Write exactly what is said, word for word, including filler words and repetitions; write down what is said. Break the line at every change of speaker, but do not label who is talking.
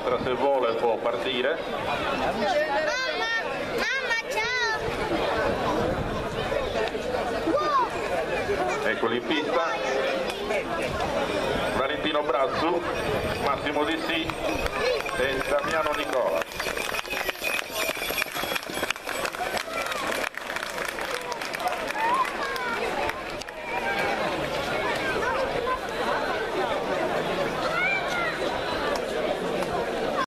mostra, se vuole può partire.
Mamma, mamma, ciao!
Eccoli in pista. Valentino Brazzu, Massimo Di Sì e Damiano Nicola.